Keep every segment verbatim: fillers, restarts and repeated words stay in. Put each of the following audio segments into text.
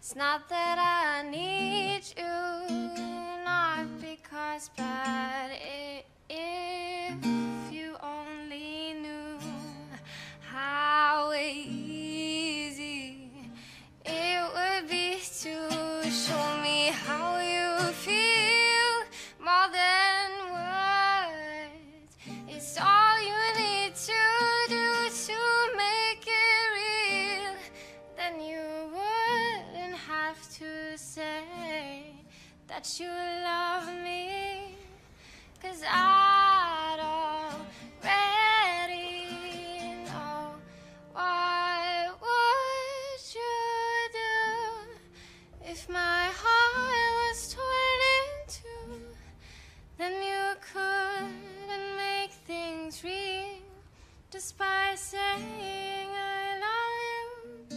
It's not that I need you, not because, but i- if you only knew how easy it would be to show me how you feel more than words. It's all you need to do to make it real. Then you wouldn't have to say that you love me, 'cause I'd already know. What would you do if my heart was torn in two? Then you couldn't make things real just by saying I love you.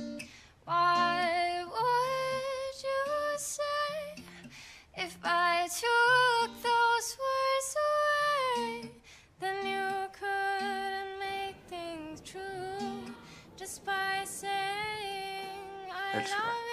What would you say if I took those words away? Then you couldn't make things true just by saying I Elsker love deg. you.